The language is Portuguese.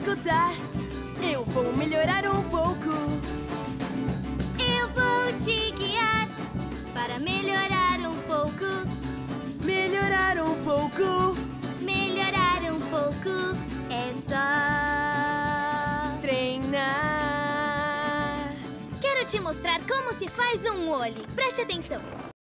escutar. Eu vou melhorar um pouco. Eu vou te guiar para melhorar um pouco. Melhorar um pouco. Melhorar um pouco é só treinar. Quero te mostrar como se faz um olho. Preste atenção.